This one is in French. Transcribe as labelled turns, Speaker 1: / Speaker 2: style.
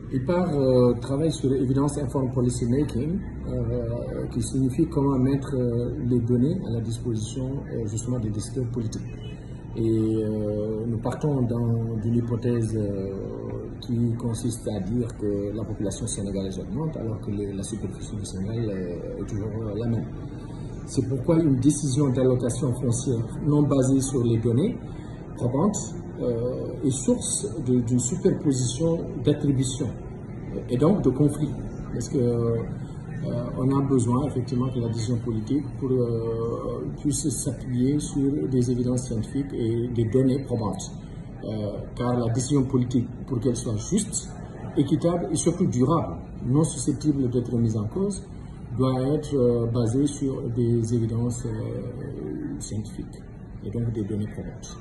Speaker 1: IPAR travaille sur Evidence Informed Policy Making, qui signifie comment mettre les données à la disposition justement des décideurs politiques. Et nous partons d'une hypothèse qui consiste à dire que la population sénégalaise augmente alors que la superficie du Sénégal est toujours la même. C'est pourquoi une décision d'allocation foncière non basée sur les données probantes est source d'une superposition d'attributions et donc de conflits. Parce qu'on a besoin effectivement que la décision politique puisse s'appuyer sur des évidences scientifiques et des données probantes. Car la décision politique, pour qu'elle soit juste, équitable et surtout durable, non susceptible d'être mise en cause, doit être basée sur des évidences scientifiques et donc des données probantes.